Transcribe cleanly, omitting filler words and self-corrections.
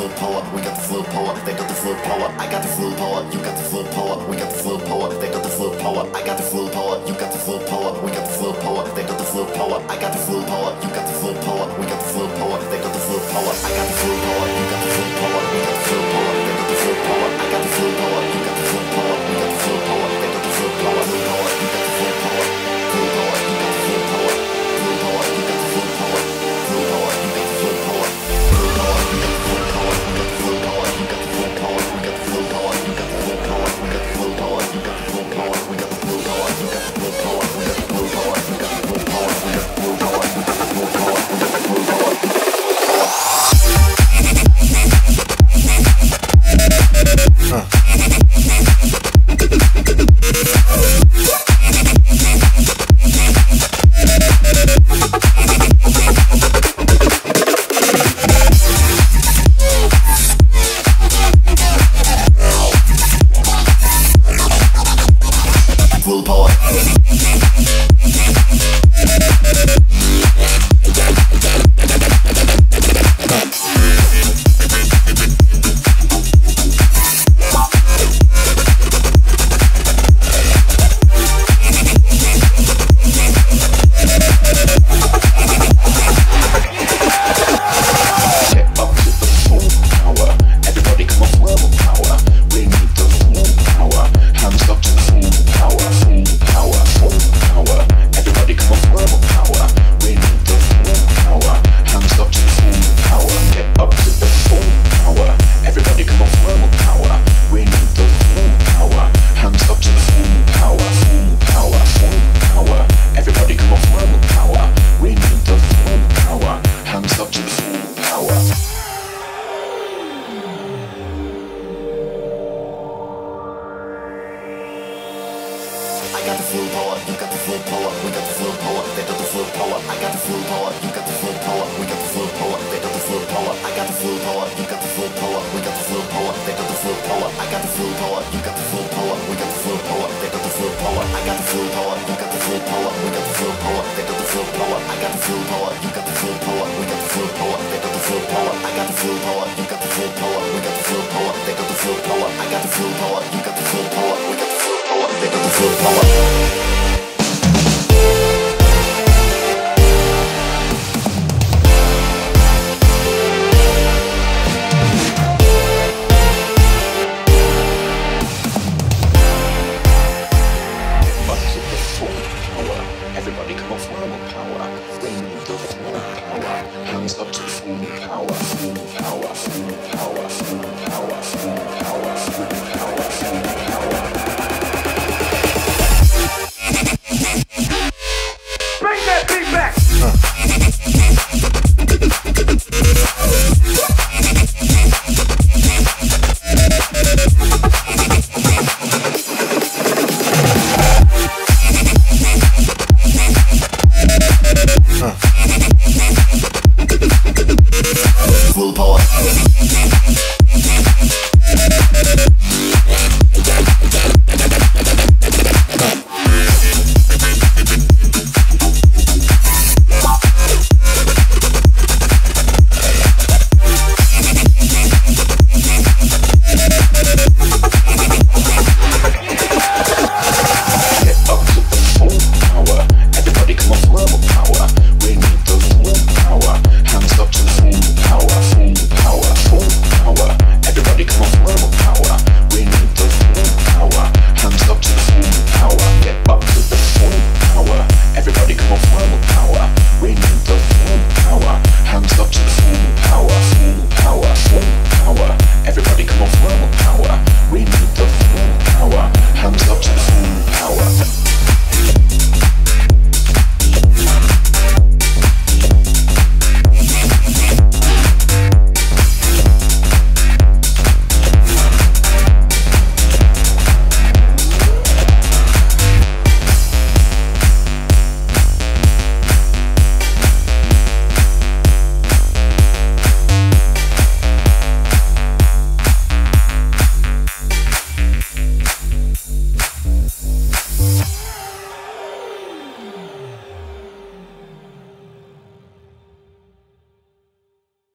full power, we got the full power, they got the full power, I got the full power, you got the full power, we got the full power, they got the full power, I got the full power, you got the full power, we got the full power, they got the full power, I got the full power, you got the full power, we got the full power, they got the full power, I got the full power, you got the full power, we got the full power, they got the full power, I got the full power, you got the full power, we got the full power, they got the full power, full power, you got the full power, full power, you got the full power, full power, you got the full power, full power, you got the full power, full power, you got the full power, we got the full power, you got the full power, we got the full power, you got the full power, we got the full power, you got the full power, we got the full power, you got the full power, we got the full power, you got the full power, we got the full power, we got the full power, we got the full power, we got the full power. Full power. I got the full power, you got the full power, we got the full power, they got the full power, I got the full power, you got the full power, we got the full power, they got the full power, I got the full power, you got the full power, we got the full power, they got the full power, I got the full power, you got the full power, we got the full power, they got the full power, I got the full power, you got the full power, we got the full power, they got the full power, I got the full power, you got the full power, we got the full power, they got the full power, I got the full power, you got the full power, we got the full power, they got the full power, I got the full power, you got the full power, we got the full power, they got the full power.